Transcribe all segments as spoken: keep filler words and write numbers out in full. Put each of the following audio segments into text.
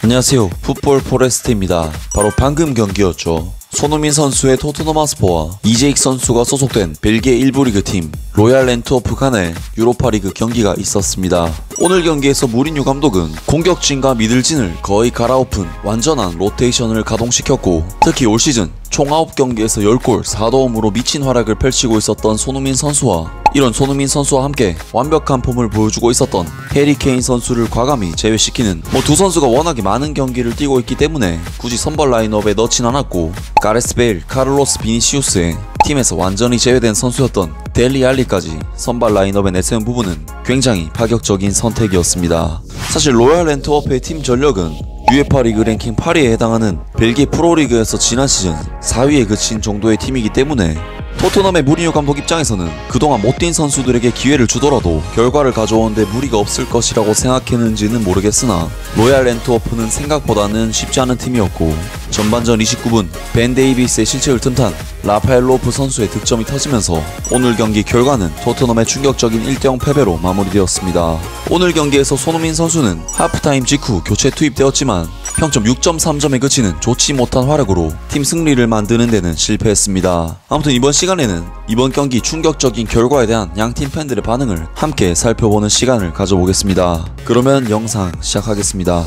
안녕하세요. 풋볼 포레스트입니다. 바로 방금 경기였죠. 손흥민 선수의 토트넘 하스퍼와 이재익 선수가 소속된 벨기에 일부 리그 팀 로얄 앤트워프 간의 유로파 리그 경기가 있었습니다. 오늘 경기에서 무리뉴 감독은 공격진과 미들진을 거의 갈아엎은 완전한 로테이션을 가동시켰고, 특히 올 시즌 총 아홉 경기에서 십 골 사 도움으로 미친 활약을 펼치고 있었던 손흥민 선수와 이런 손흥민 선수와 함께 완벽한 폼을 보여주고 있었던 해리 케인 선수를 과감히 제외시키는, 뭐 두 선수가 워낙에 많은 경기를 뛰고 있기 때문에 굳이 선발 라인업에 넣진 않았고, 가레스 베일, 카를로스 비니시우스에 팀에서 완전히 제외된 선수였던 델리 알리까지 선발 라인업에 내세운 부분은 굉장히 파격적인 선택이었습니다. 사실 로얄 앤트워프의 팀 전력은 유에파 리그 랭킹 팔 위에 해당하는 벨기에 프로리그에서 지난 시즌 사 위에 그친 정도의 팀이기 때문에 토트넘의 무리뉴 감독 입장에서는 그동안 못 뛴 선수들에게 기회를 주더라도 결과를 가져오는데 무리가 없을 것이라고 생각했는지는 모르겠으나, 로얄 앤트워프는 생각보다는 쉽지 않은 팀이었고, 전반전 이십구 분 벤 데이비스의 실책을 틈탄 라파엘 로프 선수의 득점이 터지면서 오늘 경기 결과는 토트넘의 충격적인 일 대 영 패배로 마무리되었습니다. 오늘 경기에서 손흥민 선수는 하프타임 직후 교체 투입되었지만 평점 육 점 삼 점에 그치는 좋지 못한 활약으로 팀 승리를 만드는 데는 실패했습니다. 아무튼 이번 시간에는 이번 경기 충격적인 결과에 대한 양팀 팬들의 반응을 함께 살펴보는 시간을 가져보겠습니다. 그러면 영상 시작하겠습니다.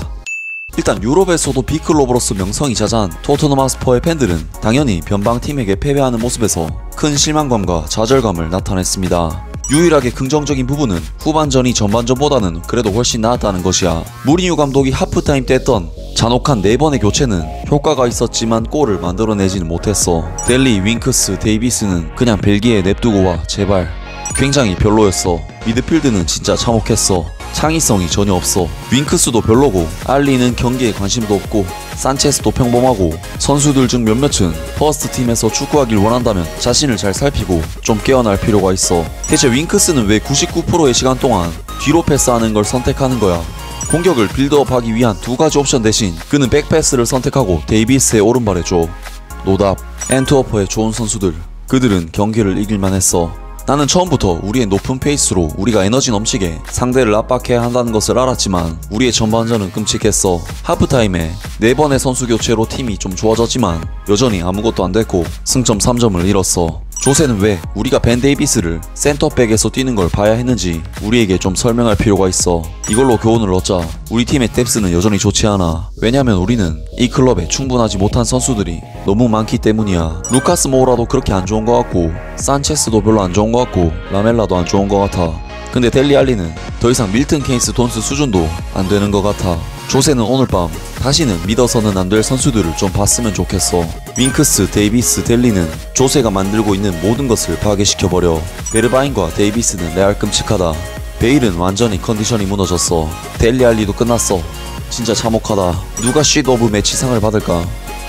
일단 유럽에서도 빅클럽으로서 명성이 자자한 토트넘 하스퍼의 팬들은 당연히 변방팀에게 패배하는 모습에서 큰 실망감과 좌절감을 나타냈습니다. 유일하게 긍정적인 부분은 후반전이 전반전보다는 그래도 훨씬 나았다는 것이야. 무리뉴 감독이 하프타임 때 했던 잔혹한 네 번의 교체는 효과가 있었지만 골을 만들어내지는 못했어. 델리, 윙크스, 데이비스는 그냥 벨기에 냅두고 와 제발. 굉장히 별로였어. 미드필드는 진짜 참혹했어. 창의성이 전혀 없어. 윙크스도 별로고, 알리는 경기에 관심도 없고, 산체스도 평범하고, 선수들 중 몇몇은 퍼스트 팀에서 축구하길 원한다면 자신을 잘 살피고 좀 깨어날 필요가 있어. 대체 윙크스는 왜 구십구 퍼센트의 시간 동안 뒤로 패스하는 걸 선택하는 거야? 공격을 빌드업하기 위한 두 가지 옵션 대신 그는 백패스를 선택하고 데이비스의 오른발에 줘. 노답. 앤트워프의 좋은 선수들, 그들은 경기를 이길만 했어. 나는 처음부터 우리의 높은 페이스로 우리가 에너지 넘치게 상대를 압박해야 한다는 것을 알았지만 우리의 전반전은 끔찍했어. 하프타임에 네 번의 선수 교체로 팀이 좀 좋아졌지만 여전히 아무것도 안 됐고 승점 삼 점을 잃었어. 조세는 왜 우리가 벤 데이비스를 센터백에서 뛰는 걸 봐야 했는지 우리에게 좀 설명할 필요가 있어. 이걸로 교훈을 얻자. 우리 팀의 뎁스는 여전히 좋지 않아. 왜냐면 우리는 이 클럽에 충분하지 못한 선수들이 너무 많기 때문이야. 루카스 모우라도 그렇게 안 좋은 것 같고, 산체스도 별로 안 좋은 것 같고, 라멜라도 안 좋은 것 같아. 근데 델리 알리는 더 이상 밀튼 케인스 돈스 수준도 안 되는 것 같아. 조세는 오늘 밤 다시는 믿어서는 안 될 선수들을 좀 봤으면 좋겠어. 윙크스, 데이비스, 델리는 조세가 만들고 있는 모든 것을 파괴시켜버려. 베르바인과 데이비스는 레알 끔찍하다. 베일은 완전히 컨디션이 무너졌어. 델리 알리도 끝났어. 진짜 참혹하다. 누가 쉿 오브 매치상을 받을까?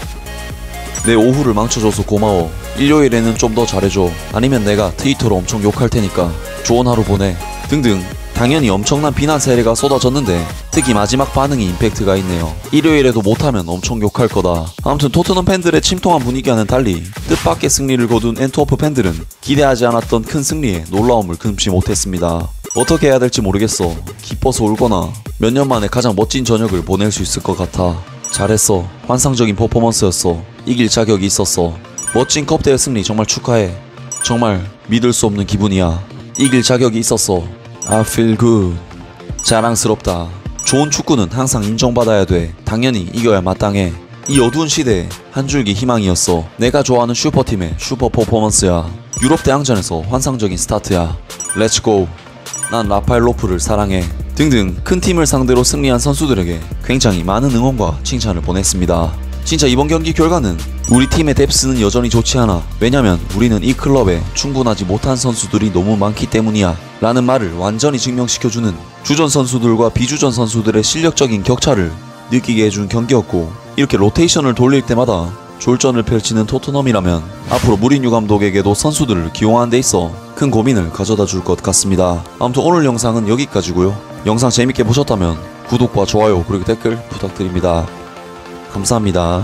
내 오후를 망쳐줘서 고마워. 일요일에는 좀 더 잘해줘. 아니면 내가 트위터로 엄청 욕할 테니까 좋은 하루 보내. 등등. 당연히 엄청난 비난 세례가 쏟아졌는데 특히 마지막 반응이 임팩트가 있네요. 일요일에도 못하면 엄청 욕할 거다. 아무튼 토트넘 팬들의 침통한 분위기와는 달리 뜻밖의 승리를 거둔 앤트워프 팬들은 기대하지 않았던 큰 승리에 놀라움을 금치 못했습니다. 어떻게 해야 될지 모르겠어. 기뻐서 울거나 몇 년 만에 가장 멋진 저녁을 보낼 수 있을 것 같아. 잘했어. 환상적인 퍼포먼스였어. 이길 자격이 있었어. 멋진 컵대회 승리 정말 축하해. 정말 믿을 수 없는 기분이야. 이길 자격이 있었어. I feel good. 자랑스럽다. 좋은 축구는 항상 인정받아야 돼. 당연히 이겨야 마땅해. 이 어두운 시대에 한 줄기 희망이었어. 내가 좋아하는 슈퍼팀의 슈퍼 퍼포먼스야. 유럽 대항전에서 환상적인 스타트야. 렛츠고. 난 라파엘 로프를 사랑해. 등등 큰 팀을 상대로 승리한 선수들에게 굉장히 많은 응원과 칭찬을 보냈습니다. 진짜 이번 경기 결과는 우리 팀의 뎁스는 여전히 좋지 않아. 왜냐면 우리는 이 클럽에 충분하지 못한 선수들이 너무 많기 때문이야 라는 말을 완전히 증명시켜주는 주전 선수들과 비주전 선수들의 실력적인 격차를 느끼게 해준 경기였고, 이렇게 로테이션을 돌릴 때마다 졸전을 펼치는 토트넘이라면 앞으로 무리뉴 감독에게도 선수들을 기용하는 데 있어 큰 고민을 가져다 줄 것 같습니다. 아무튼 오늘 영상은 여기까지고요. 영상 재밌게 보셨다면 구독과 좋아요 그리고 댓글 부탁드립니다. 감사합니다.